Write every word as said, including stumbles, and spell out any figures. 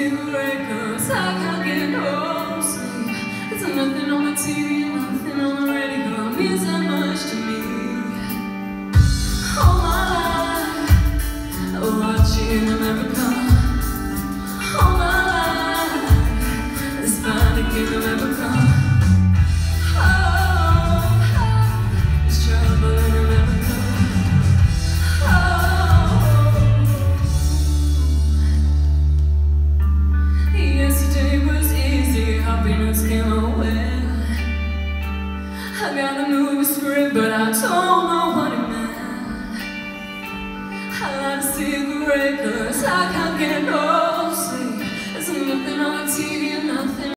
cigarette, cause I can't get no sleep. There's nothing on my T V, nothing on the radio means that much to me. All my life, watching America. All my life, it's fine to keep America. I got a movie script, but I don't know what it meant. I light a cigarette, cause I can't get no sleep. There's nothing on the T V.